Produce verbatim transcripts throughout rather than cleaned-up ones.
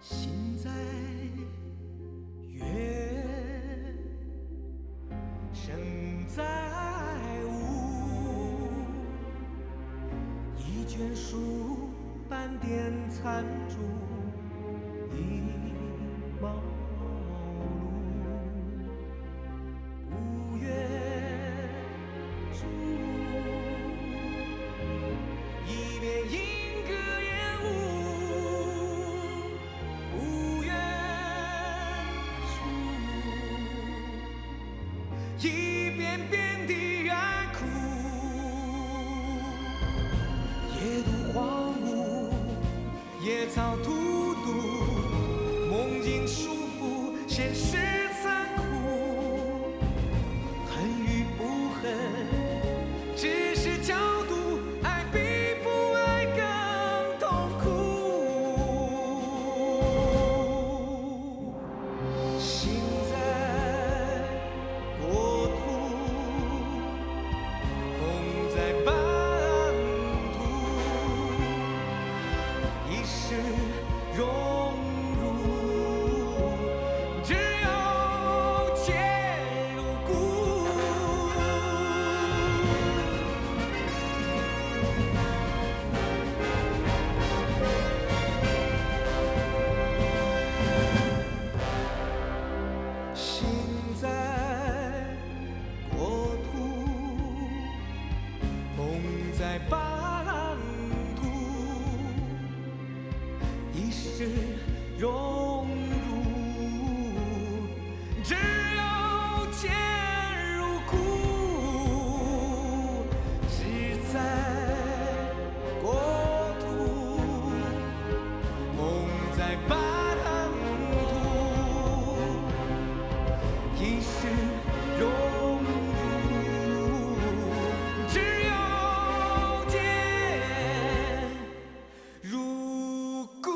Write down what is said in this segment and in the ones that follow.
心在月，身在无，一卷书，半点残烛，一茅庐。不愿住，一边莺歌燕舞。不愿住，一遍遍地哀哭。野渡荒芜，野草荼毒，梦境束缚，现实残酷。恨与不恨，只是角度，爱比不爱更痛苦。心在国土，梦在半途，一世荣辱，只有chết入骨。心在国土，梦在半途，一世荣辱，只有chết入骨。只在国土，梦在半途，一世荣辱，只有chết入骨。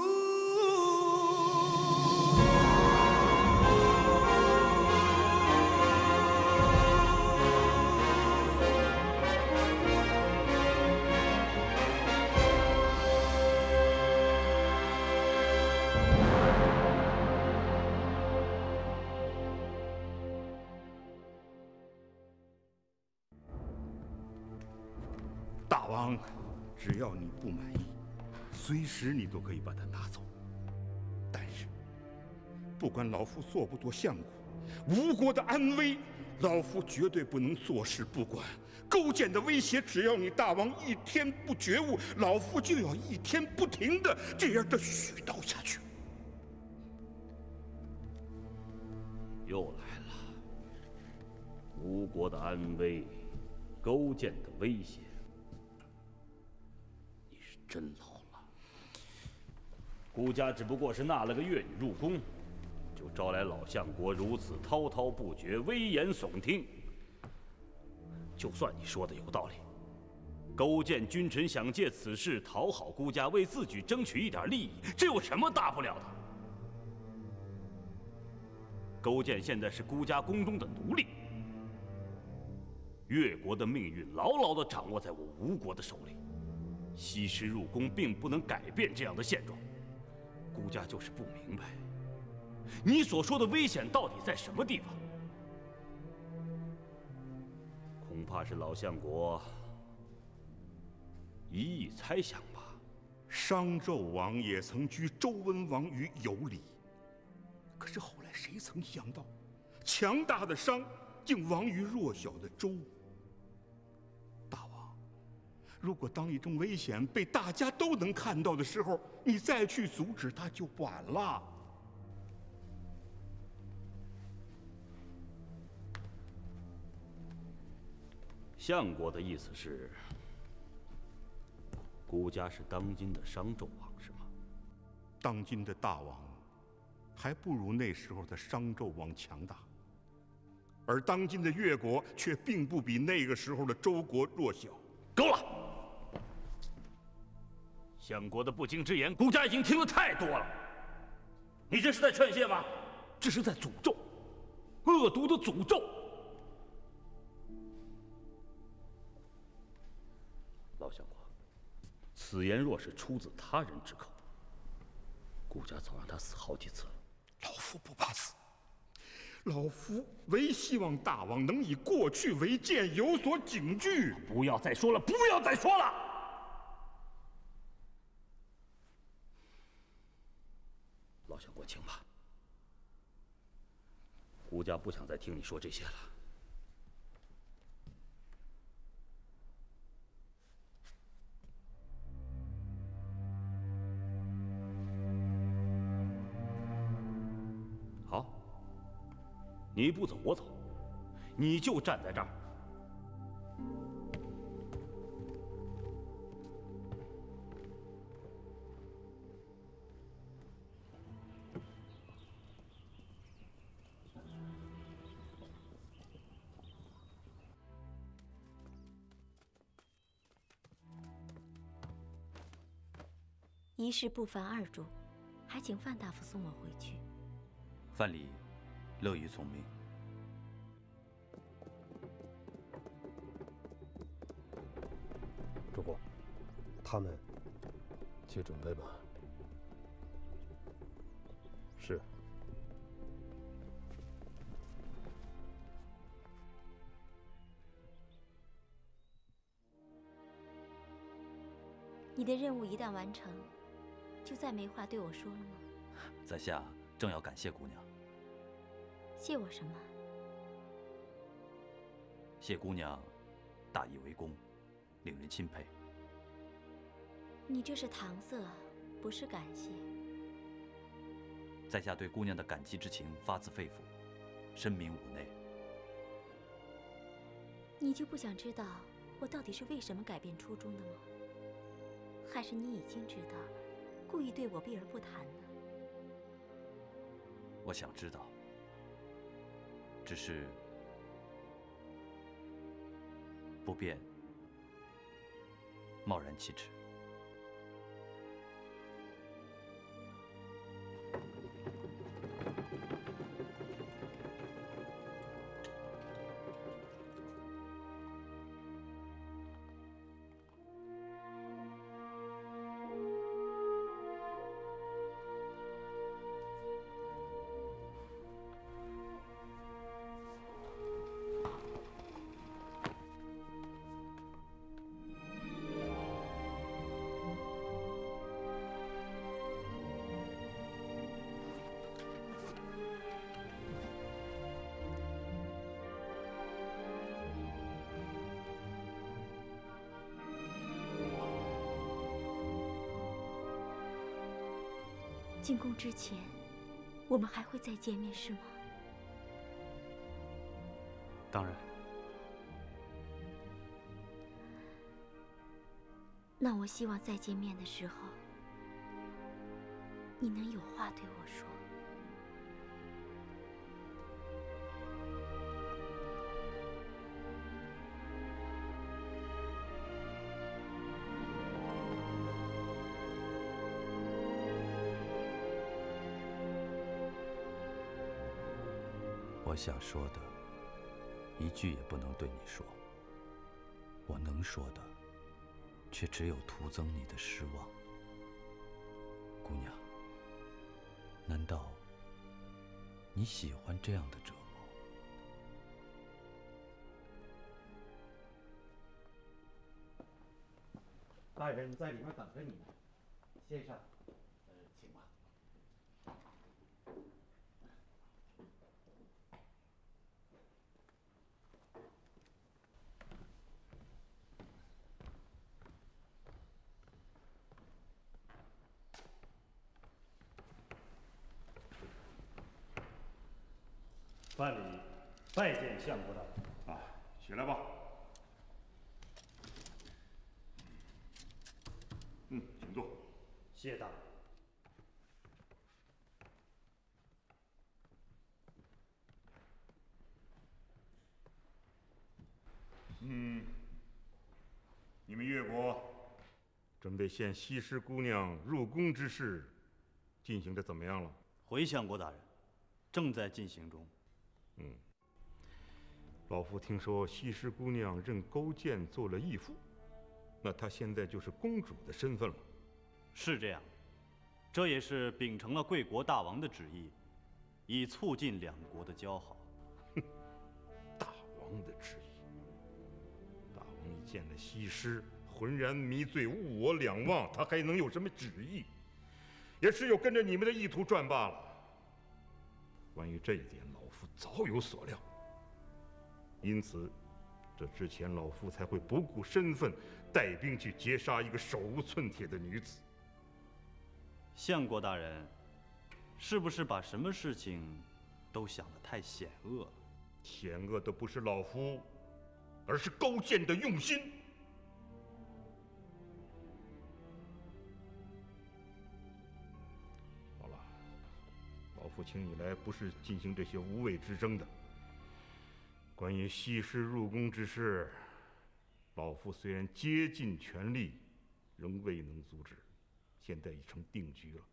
大王，只要你不满意，随时你都可以把它拿走。但是，不管老夫做不做相国，吴国的安危，老夫绝对不能坐视不管。勾践的威胁，只要你大王一天不觉悟，老夫就要一天不停的这样的絮叨下去。 又来了，吴国的安危，勾践的威胁。你是真老了。孤家只不过是纳了个越女入宫，就招来老相国如此滔滔不绝、危言耸听。就算你说的有道理，勾践君臣想借此事讨好孤家，为自己争取一点利益，这有什么大不了的？勾践现在是孤家宫中的奴隶，越国的命运牢牢地掌握在我吴国的手里。西施入宫并不能改变这样的现状。孤家就是不明白，你所说的危险到底在什么地方？恐怕是老相国一意猜想吧。 商纣王也曾居周文王于有里，可是后来谁曾想到，强大的商竟亡于弱小的周。大王，如果当一种危险被大家都能看到的时候，你再去阻止它就晚了。 相国的意思是，孤家是当今的商纣王，是吗？ 当今的大王还不如那时候的商纣王强大，而当今的越国却并不比那个时候的周国弱小。 够了！相国的不经之言，孤家已经听得太多了。你这是在劝诫吗？这是在诅咒，恶毒的诅咒。老相国，此言若是出自他人之口， 顾家早让他死好几次了。 老夫不怕死，老夫唯希望大王能以过去为鉴，有所警惧。 不要再说了，不要再说了！老相国，请吧。顾家不想再听你说这些了。好，你不走我走，你就站在这儿。 一事不烦二主，还请范大夫送我回去。 范蠡乐于从命。 主公，他们去准备吧。是。 你的任务一旦完成，就再没话对我说了吗？ 在下正要感谢姑娘。 谢我什么？ 谢姑娘大义为公，令人钦佩。 你这是搪塞，不是感谢。 在下对姑娘的感激之情发自肺腑，深明五内。 你就不想知道我到底是为什么改变初衷的吗？还是你已经知道了，故意对我避而不谈呢？ 我想知道，只是不便贸然启齿。 进宫之前，我们还会再见面，是吗？ 当然。 那我希望再见面的时候，你能有话对我说。 我想说的，一句也不能对你说；我能说的，却只有徒增你的失望。姑娘，难道你喜欢这样的折磨？ 大人在里面等着你呢，先生，呃，请吧。 范蠡拜见相国大人。 啊，起来吧。嗯，请坐。 谢大人。 嗯，你们越国准备献西施姑娘入宫之事，进行的怎么样了？ 回相国大人，正在进行中。 嗯，老夫听说西施姑娘认勾践做了义父，那她现在就是公主的身份了。 是这样。 这也是秉承了贵国大王的旨意，以促进两国的交好。 哼，大王的旨意，大王一见了西施，浑然迷醉，物我两忘，他还能有什么旨意？也只有跟着你们的意图转罢了。关于这一点，老夫早有所料，因此，这之前老夫才会不顾身份，带兵去截杀一个手无寸铁的女子。 相国大人，是不是把什么事情都想得太险恶了？ 险恶的不是老夫，而是勾践的用心。好了，老夫请你来不是进行这些无谓之争的。关于西施入宫之事，老夫虽然竭尽全力，仍未能阻止。现在已成定局了。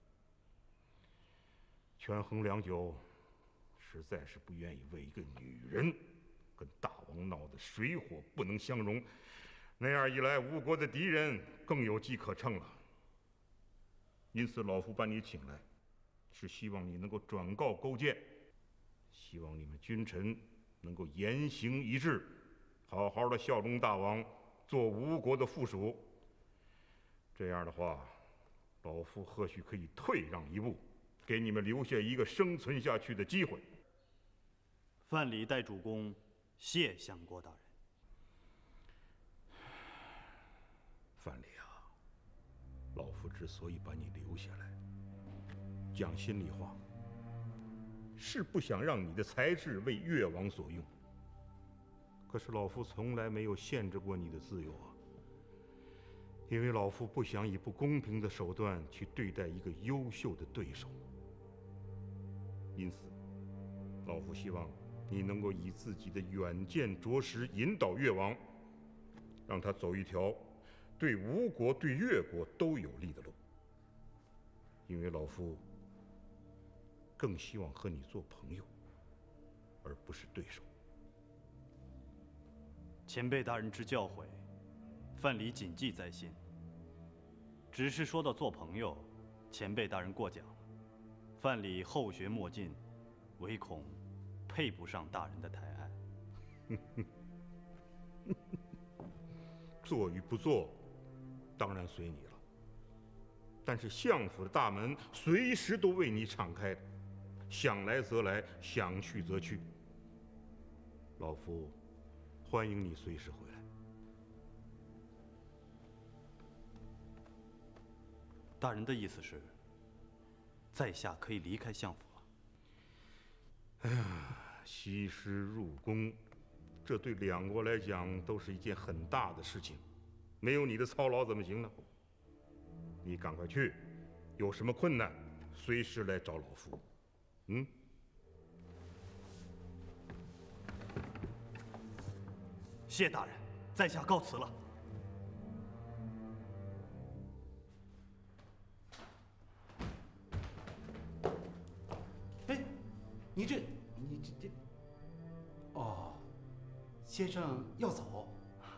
权衡良久，实在是不愿意为一个女人跟大王闹得水火不能相容，那样一来，吴国的敌人更有机可乘了。因此，老夫把你请来，是希望你能够转告勾践，希望你们君臣能够言行一致，好好的效忠大王，做吴国的附属。这样的话，老夫或许可以退让一步，给你们留下一个生存下去的机会。 范蠡代主公，谢相国大人。 范蠡啊，老夫之所以把你留下来，讲心里话，是不想让你的才智为越王所用。可是老夫从来没有限制过你的自由啊。因为老夫不想以不公平的手段去对待一个优秀的对手，因此，老夫希望你能够以自己的远见卓识引导越王，让他走一条对吴国、对越国都有利的路。因为老夫更希望和你做朋友，而不是对手。 前辈大人之教诲，范蠡谨记在心。只是说到做朋友，前辈大人过奖了。范蠡后学莫进，唯恐配不上大人的抬爱。 做与不做，当然随你了。但是相府的大门随时都为你敞开的，想来则来，想去则去。老夫欢迎你随时回来。 大人的意思是，在下可以离开相府了？ 哎呀，西施入宫，这对两国来讲都是一件很大的事情，没有你的操劳怎么行呢？你赶快去，有什么困难随时来找老夫。嗯。 谢大人，在下告辞了。 哎，你这，你这这，哦，先生要走。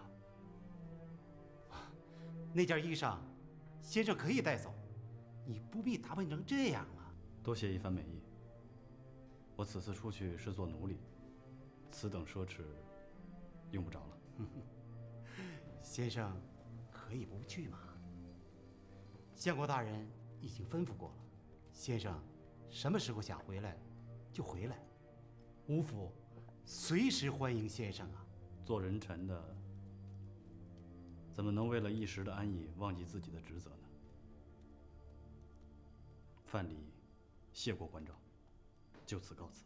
那件衣裳，先生可以带走，你不必打扮成这样啊。 多谢一番美意。我此次出去是做奴隶，此等奢侈用不着了。 先生可以不去吗？相国大人已经吩咐过了，先生什么时候想回来就回来，吴府随时欢迎先生啊。 做人臣的怎么能为了一时的安逸忘记自己的职责呢？范蠡谢过关照，就此告辞。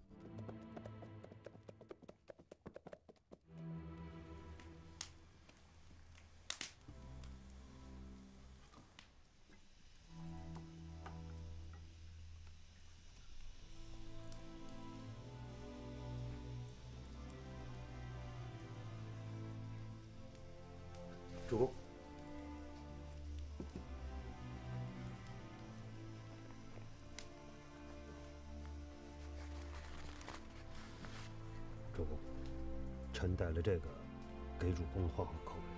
主公， 主公，臣带了这个，给主公换换口味。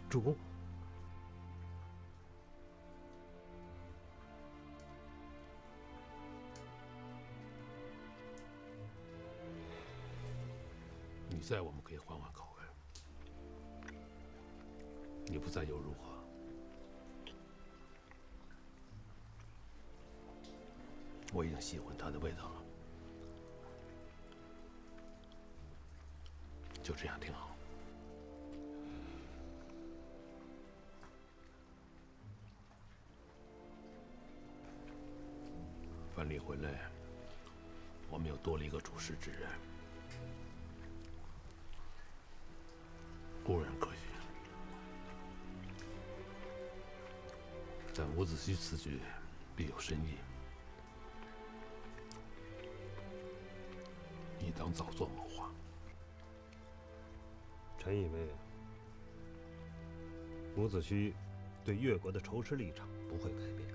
主公， 你在，我们可以换换口味；你不在又如何？我已经喜欢它的味道了，就这样挺好。范蠡回来，我们又多了一个主事之人，固然可惜，但伍子胥此举必有深意。 你当早做谋划。 臣以为，伍子胥对越国的仇视立场不会改变。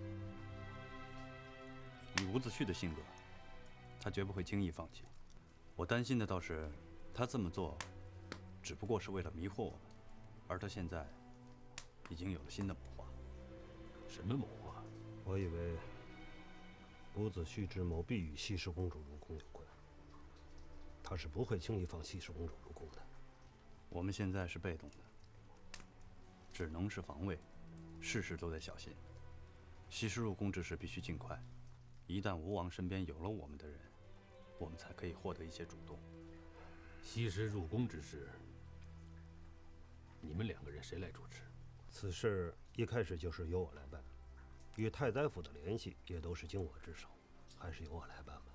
以伍子胥的性格，他绝不会轻易放弃。我担心的倒是，他这么做，只不过是为了迷惑我们，而他现在已经有了新的谋划。 什么谋划？ 我以为，伍子胥之谋必与西施公主入宫有关。 他是不会轻易放西施公主入宫的。 我们现在是被动的，只能是防卫，事事都得小心。西施入宫之事必须尽快，一旦吴王身边有了我们的人，我们才可以获得一些主动。 西施入宫之事，你们两个人谁来主持？ 此事一开始就是由我来办，与太宰府的联系也都是经我之手，还是由我来办吧。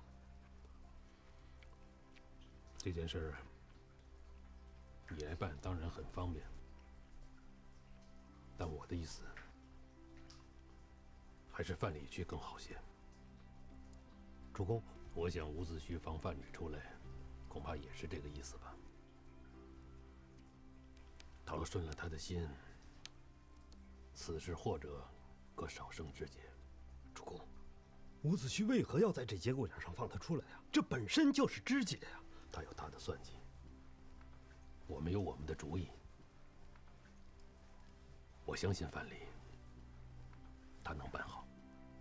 这件事你来办当然很方便，但我的意思还是范蠡去更好些。 主公， 我想伍子胥放范蠡出来，恐怕也是这个意思吧。倘顺了他的心，此事或者可少生枝节。 主公，伍子胥为何要在这节骨眼上放他出来呀？这本身就是枝节呀！ 他有他的算计，我们有我们的主意。我相信范蠡，他能办好。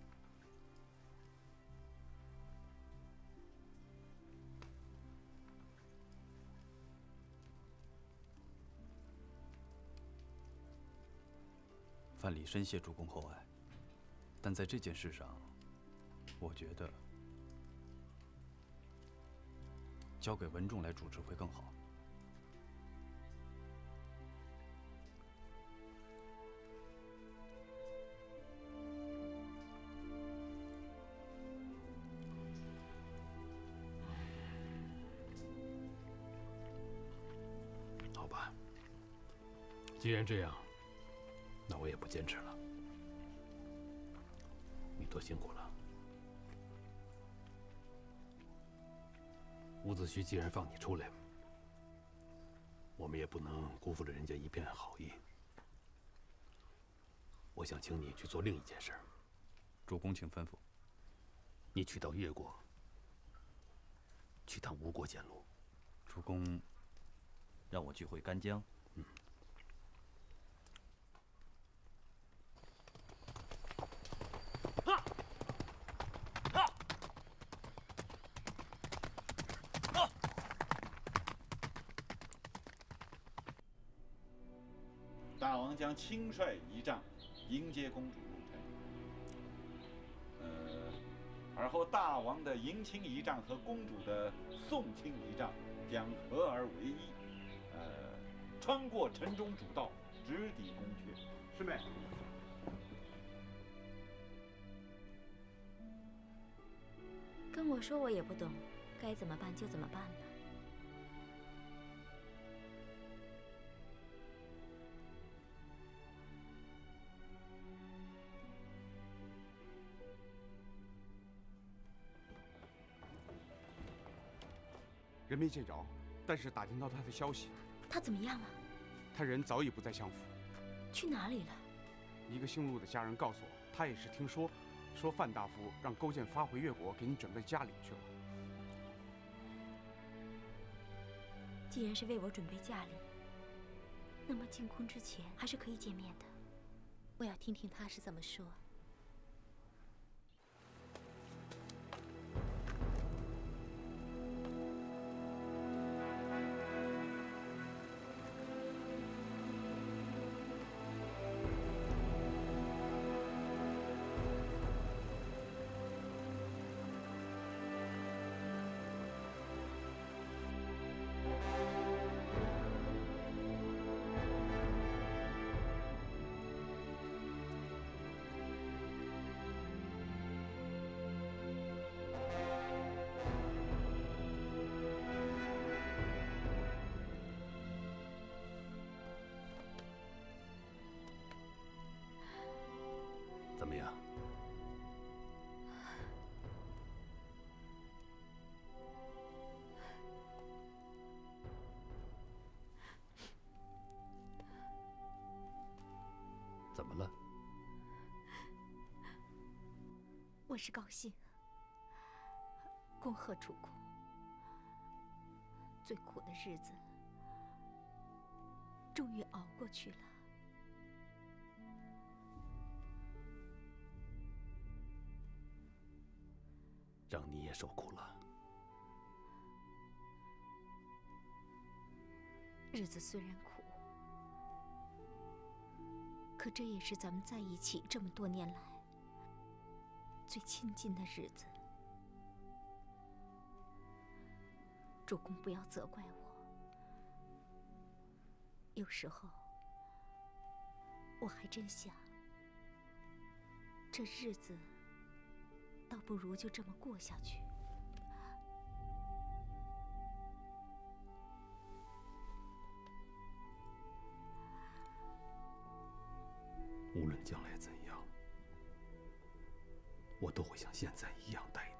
范蠡深谢主公厚爱，但在这件事上，我觉得。 交给文仲来主持会更好。 好吧，既然这样，那我也不坚持了。你多辛苦了。 伍子胥既然放你出来，我们也不能辜负了人家一片好意。我想请你去做另一件事。 主公，请吩咐。 你去到越国，去趟吴国检路。 主公，让我去回干将。 嗯。 大王将亲率仪仗迎接公主入城。呃，而后大王的迎亲仪仗和公主的送亲仪仗将合而为一，呃，穿过城中主道，直抵宫阙。师妹。 跟我说，我也不懂，该怎么办就怎么办吧。 人没见着，但是打听到他的消息。 他怎么样了？ 他人早已不在相府。 去哪里了？ 一个姓陆的家人告诉我，他也是听说，说范大夫让勾践发回越国，给你准备嫁礼去了。 既然是为我准备嫁礼， 那么进宫之前还是可以见面的。我要听听他是怎么说。 怎么样？怎么了？ 我是高兴，恭贺主公。最苦的日子终于熬过去了。 让你也受苦了。 日子虽然苦，可这也是咱们在一起这么多年来最亲近的日子。主公不要责怪我，有时候我还真想，这日子倒不如就这么过下去。 无论将来怎样，我都会像现在一样待你。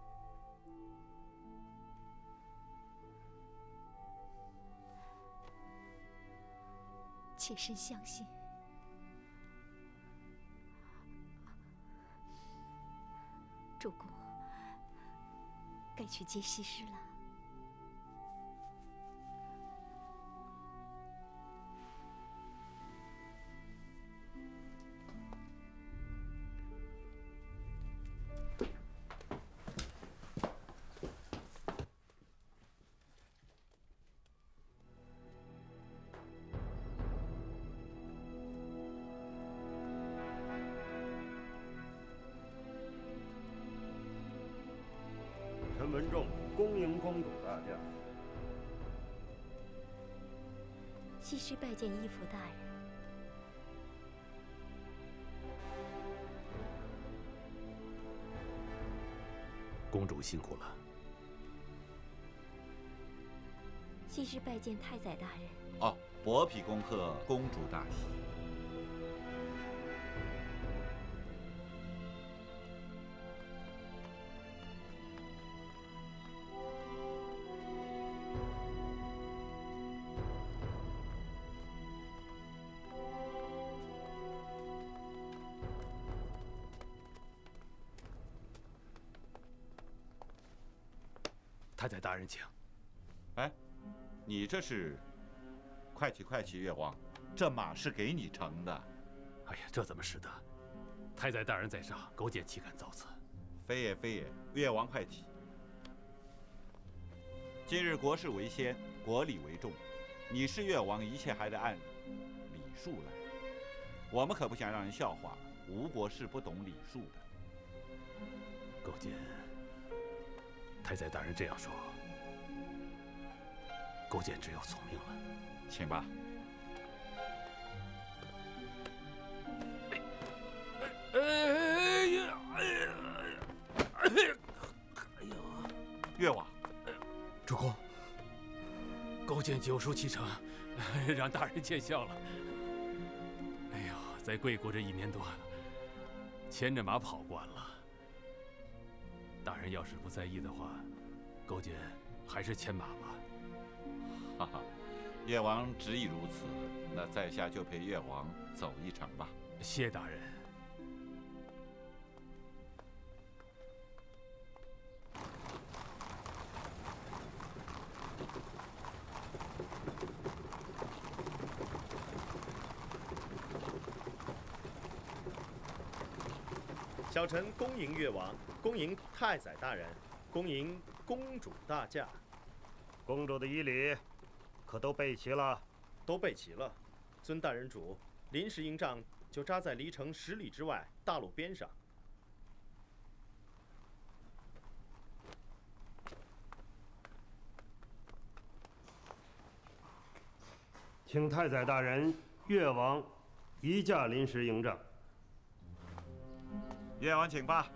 切身相信。主公，该去接西施了。 陈文仲恭迎公主大驾。 西施拜见依福大人。 公主辛苦了。 西施拜见太宰大人。 哦，伯嚭恭贺公主大喜。 太宰大人，请。 哎，你这是？快起快起，越王，这马是给你乘的。 哎呀，这怎么使得？太宰大人在上，勾践岂敢造次？ 非也非也，越王快起。今日国事为先，国礼为重，你是越王，一切还得按礼数来。我们可不想让人笑话，吴国是不懂礼数的。 勾践。太宰大人这样说，勾践只有从命了。 请吧。 哎呀，哎呀，哎呀，哎呀！ 越王， 主公，勾践九书启程，让大人见笑了。哎呦，在贵国这一年多，牵着马跑惯了。大人要是不在意的话，勾践还是牵马吧。 哈哈，越王执意如此，那在下就陪越王走一程吧。 谢大人。 小臣恭迎越王，恭迎太宰大人，恭迎公主大驾。 公主的仪礼可都备齐了？ 都备齐了。尊大人主，临时营帐就扎在离城十里之外大路边上。 请太宰大人、越王移驾临时营帐。 越王，请吧。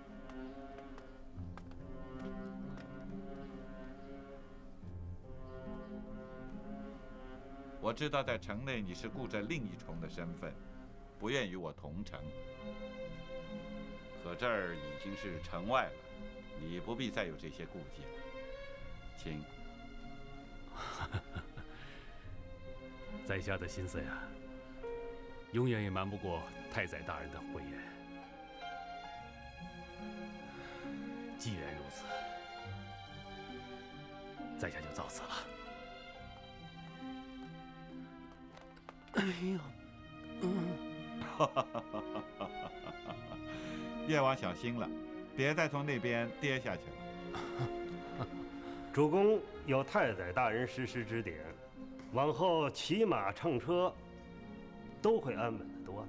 我知道在城内你是顾着另一重的身份，不愿与我同城。可这儿已经是城外了，你不必再有这些顾忌了。请。 在下的心思呀，永远也瞒不过太宰大人的慧眼。既然如此，在下就造次了。 哎呦，嗯，越王小心了，别再从那边跌下去了。 主公有太宰大人时时指点，往后骑马乘车都会安稳得多。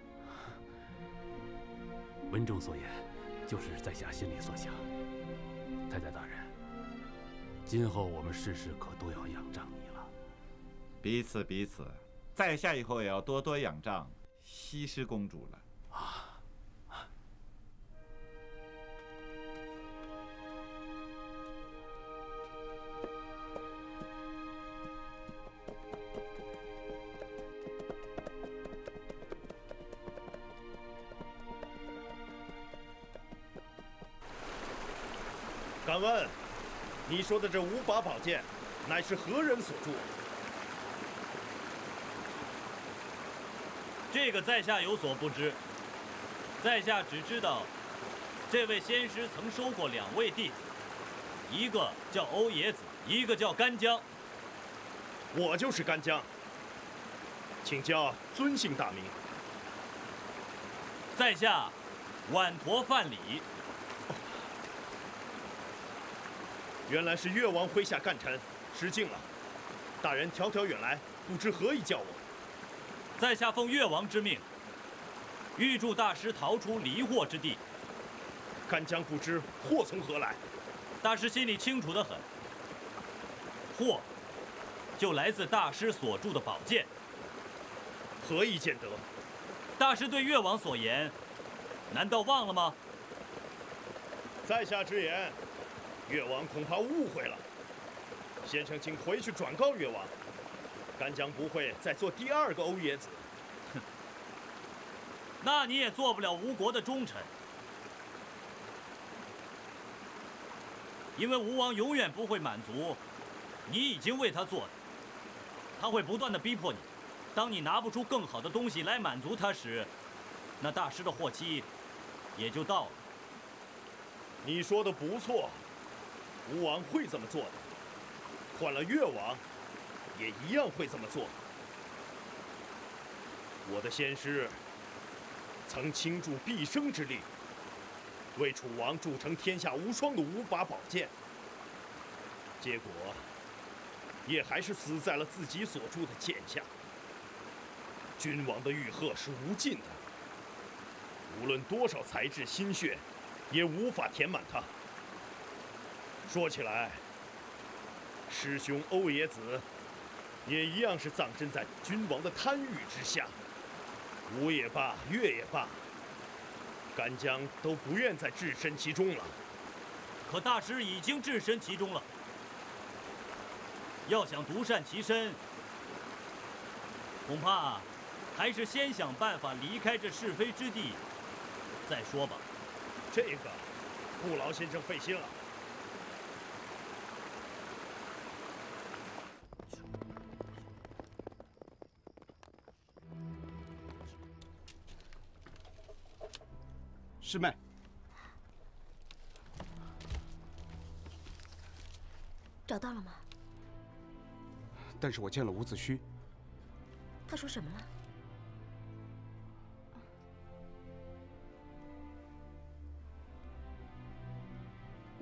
文中所言，就是在下心里所想。太宰大人，今后我们事事可都要仰仗你了。 彼此彼此。在下以后也要多多仰仗西施公主了。啊！ 敢问，你说的这五把宝剑，乃是何人所铸？ 这个在下有所不知，在下只知道，这位仙师曾收过两位弟子，一个叫欧冶子，一个叫干将。 我就是干将，请教尊姓大名？ 在下晚驼范蠡。 原来是越王麾下干臣，失敬了。大人迢迢远来，不知何以叫我？ 在下奉越王之命，欲助大师逃出离祸之地。 干将不知祸从何来？ 大师心里清楚得很。祸就来自大师所铸的宝剑。 何以见得？ 大师对越王所言，难道忘了吗？ 在下直言，越王恐怕误会了。先生，请回去转告越王。干将不会再做第二个欧冶子。 哼，那你也做不了吴国的忠臣，因为吴王永远不会满足你已经为他做的，他会不断的逼迫你。当你拿不出更好的东西来满足他时，那大师的祸期也就到了。 你说的不错，吴王会这么做的，换了越王也一样会这么做。我的先师曾倾注毕生之力，为楚王铸成天下无双的五把宝剑，结果也还是死在了自己所铸的剑下。君王的欲壑是无尽的，无论多少才智心血，也无法填满它。说起来，师兄欧冶子也一样是葬身在君王的贪欲之下。吴也罢，越也罢，干将都不愿再置身其中了。 可大师已经置身其中了，要想独善其身，恐怕还是先想办法离开这是非之地再说吧。 这个不劳先生费心了。 师妹， 找到了吗？ 但是我见了伍子胥。 他说什么了？ 《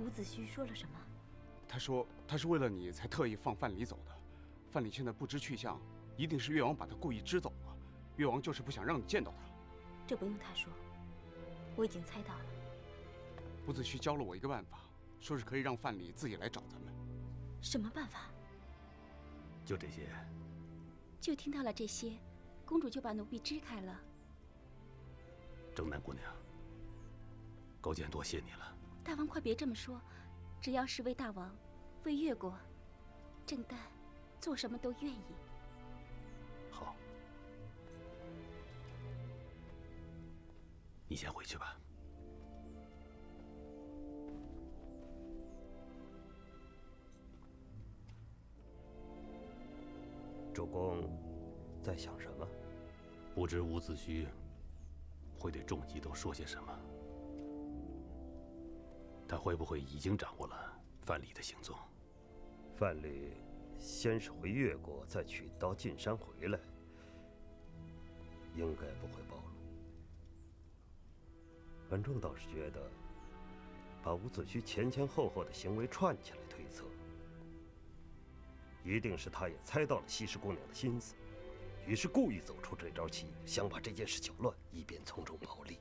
伍子胥说了什么？ 他说他是为了你才特意放范蠡走的。范蠡现在不知去向，一定是越王把他故意支走了。越王就是不想让你见到他。 这不用他说，我已经猜到了。 伍子胥教了我一个办法，说是可以让范蠡自己来找咱们。 什么办法？ 就这些。 就听到了这些，公主就把奴婢支开了。 征南姑娘，勾践多谢你了。 大王快别这么说，只要是为大王、为越国，郑旦做什么都愿意。 好，你先回去吧。 主公在想什么？ 不知伍子胥会对仲基都说些什么？他会不会已经掌握了范蠡的行踪？ 范蠡先是回越国，再取刀进山回来，应该不会暴露。文仲倒是觉得，把伍子胥前前后后的行为串起来推测，一定是他也猜到了西施姑娘的心思，于是故意走出这招棋，想把这件事搅乱，以便从中牟利。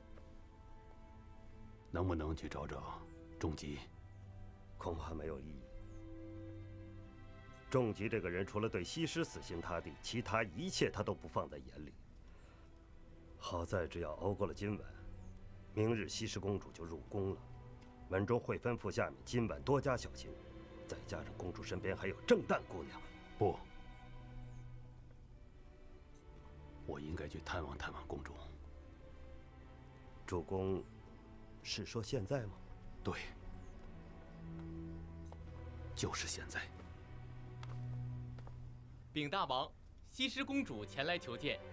能不能去找找仲基？ 恐怕没有意义。仲基这个人，除了对西施死心塌地，其他一切他都不放在眼里。好在只要熬过了今晚，明日西施公主就入宫了。文中会吩咐下面今晚多加小心，再加上公主身边还有郑旦姑娘。 不，我应该去探望探望公主。 主公，是说现在吗？ 对，就是现在。 禀大王，西施公主前来求见。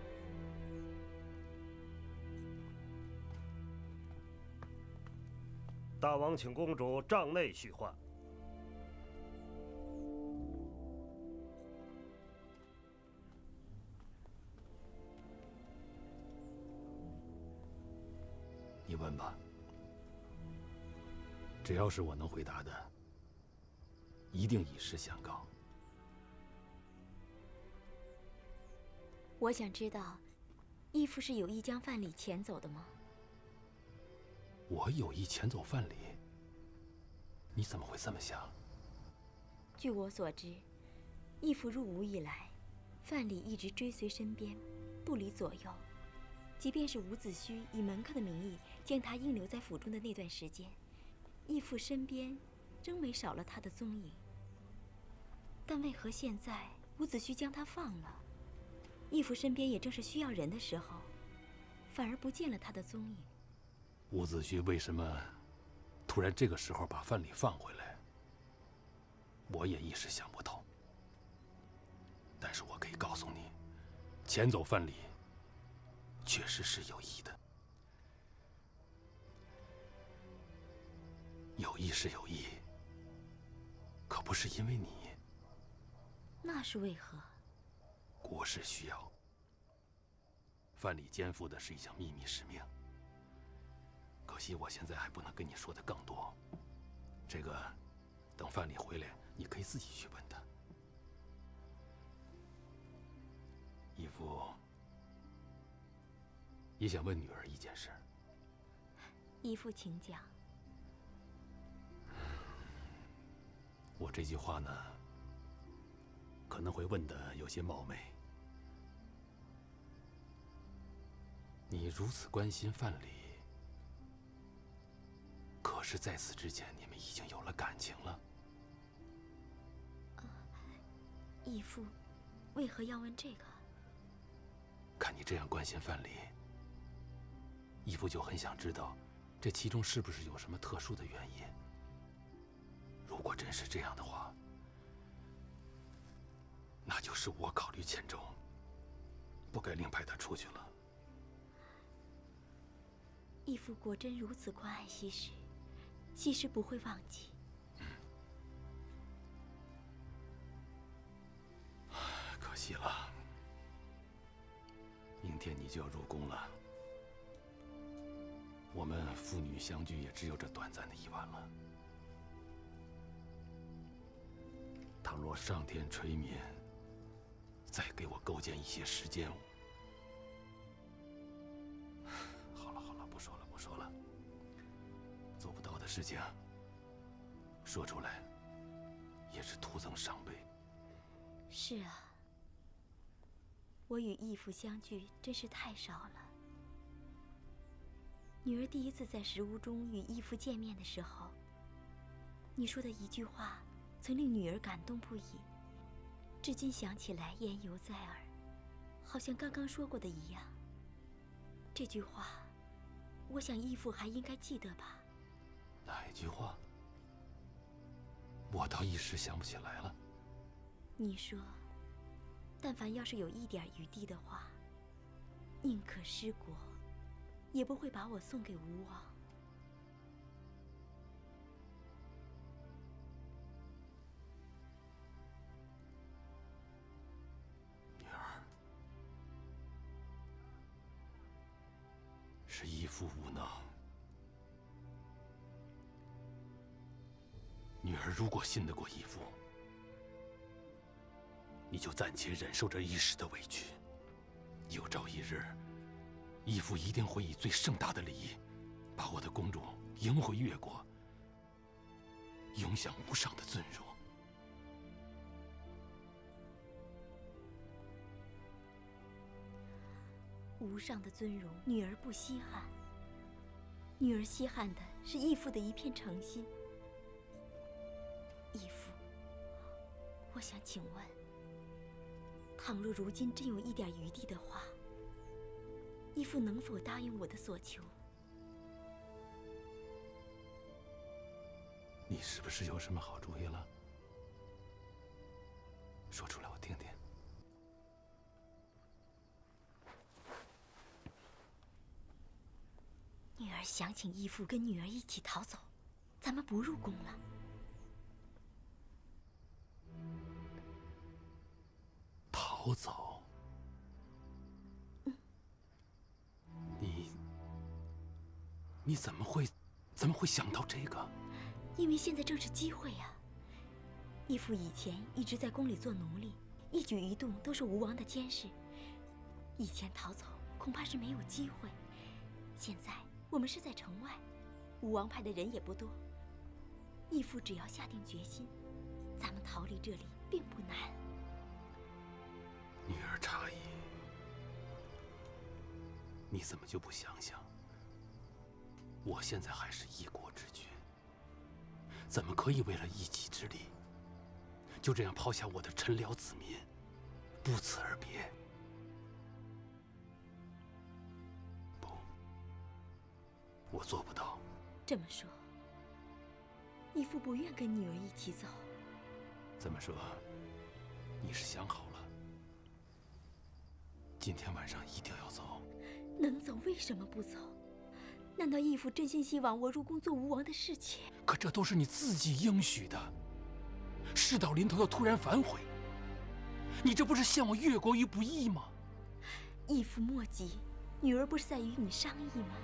大王请公主帐内叙话。 你问吧，只要是我能回答的，一定以实相告。 我想知道，义父是有意将范蠡遣走的吗？ 我有意遣走范蠡？你怎么会这么想？ 据我所知，义父入伍以来，范蠡一直追随身边，不离左右。即便是伍子胥以门客的名义将他硬留在府中的那段时间，义父身边仍没少了他的踪影。但为何现在伍子胥将他放了，义父身边也正是需要人的时候，反而不见了他的踪影？ 伍子胥为什么突然这个时候把范蠡放回来，我也一时想不透。但是我可以告诉你，遣走范蠡确实是有意的。有意是有意，可不是因为你。 那是为何？ 国事需要。范蠡肩负的是一项秘密使命。可惜我现在还不能跟你说的更多。这个，等范蠡回来，你可以自己去问他。义父也想问女儿一件事。 义父，请讲。 我这句话呢，可能会问的有些冒昧。你如此关心范蠡，可是在此之前，你们已经有了感情了。 呃，义父，为何要问这个？ 看你这样关心范蠡，义父就很想知道，这其中是不是有什么特殊的原因？如果真是这样的话，那就是我考虑欠周，不该另派他出去了。 义父果真如此关爱西施，西施不会忘记。 嗯，可惜了，明天你就要入宫了，我们父女相聚也只有这短暂的一晚了。 倘若上天垂悯，再给我勾践一些时间。好了好了，不说了不说了。做不到的事情，说出来也是徒增伤悲。 是啊，我与义父相聚真是太少了。女儿第一次在石屋中与义父见面的时候，你说的一句话，曾令女儿感动不已，至今想起来言犹在耳，好像刚刚说过的一样。这句话，我想义父还应该记得吧？ 哪一句话？我倒一时想不起来了。 你说，但凡要是有一点余地的话，宁可失国，也不会把我送给吴王。 是义父无能。女儿如果信得过义父，你就暂且忍受这一时的委屈。有朝一日，义父一定会以最盛大的礼仪，把我的公主迎回越国，永享无上的尊荣。 无上的尊荣，女儿不稀罕。女儿稀罕的是义父的一片诚心。义父，我想请问，倘若如今真有一点余地的话，义父能否答应我的所求？ 你是不是有什么好主意了？说出来我听听。 女儿想请义父跟女儿一起逃走，咱们不入宫了。 逃走？ 嗯。 你你怎么会怎么会想到这个？ 因为现在正是机会呀。义父以前一直在宫里做奴隶，一举一动都是吴王的监视。以前逃走恐怕是没有机会，现在我们是在城外，吴王派的人也不多。义父只要下定决心，咱们逃离这里并不难。 女儿诧异，你怎么就不想想，我现在还是一国之君，怎么可以为了一己之力，就这样抛下我的臣僚子民，不辞而别？不，我做不到。 这么说，义父不愿跟女儿一起走？ 这么说，你是想好了，今天晚上一定要走？ 能走为什么不走？难道义父真心希望我入宫做吴王的侍妾？ 可这都是你自己应许的，事到临头又突然反悔，你这不是陷我越国于不义吗？ 义父莫急，女儿不是在与你商议吗？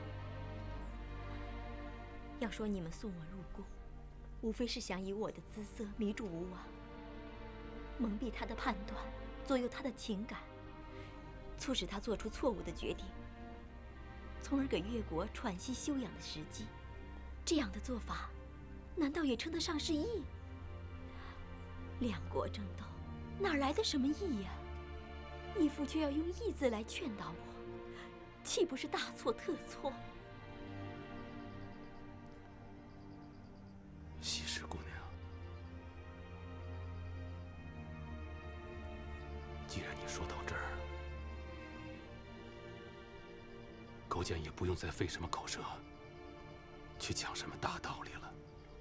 要说你们送我入宫，无非是想以我的姿色迷住吴王，蒙蔽他的判断，左右他的情感，促使他做出错误的决定，从而给越国喘息休养的时机。这样的做法，难道也称得上是义？两国争斗，哪来的什么义呀？义父却要用义字来劝导我，岂不是大错特错？ 西施姑娘，既然你说到这儿，勾践也不用再费什么口舌，去讲什么大道理了。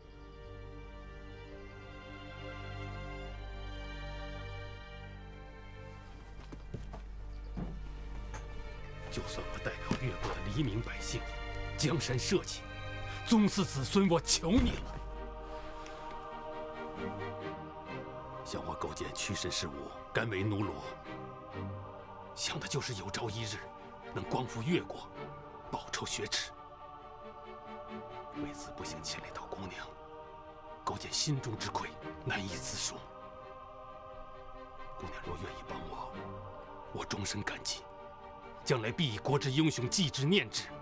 就算我代表越国的黎民百姓，江山社稷，宗嗣子孙，我求你了，像我勾践屈身事务，甘为奴虏，想的就是有朝一日能光复越国，报仇雪耻。为此不幸牵累到姑娘，勾践心中之愧难以自述。 姑娘若愿意帮我，我终身感激，将来必以国之英雄记之念之。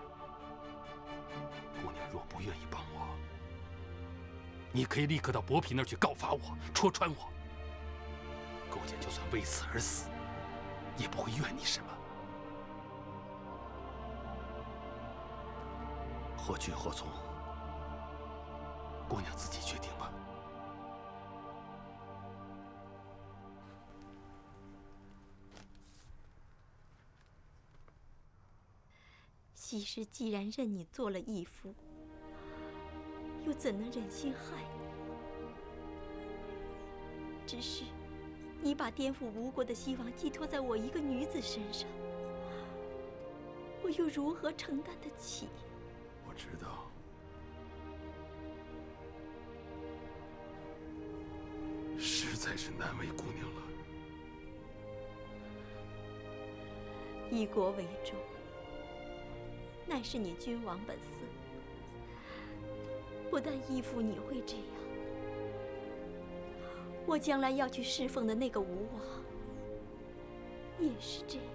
姑娘若不愿意帮我，你可以立刻到伯嚭那儿去告发我，戳穿我。勾践就算为此而死，也不会怨你什么。 或惧或从， 姑娘自己决定吧。 西施既然认你做了义父，又怎能忍心害你？只是，你把颠覆吴国的希望寄托在我一个女子身上，我又如何承担得起？ 我知道， 实在是难为姑娘了。 以国为重，乃是你君王本色。不但义父你会这样，我将来要去侍奉的那个吴王也是这样。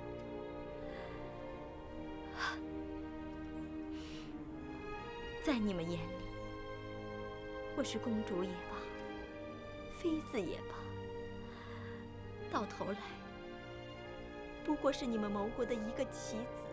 在你们眼里，我是公主也罢，妃子也罢，到头来不过是你们谋国的一个棋子。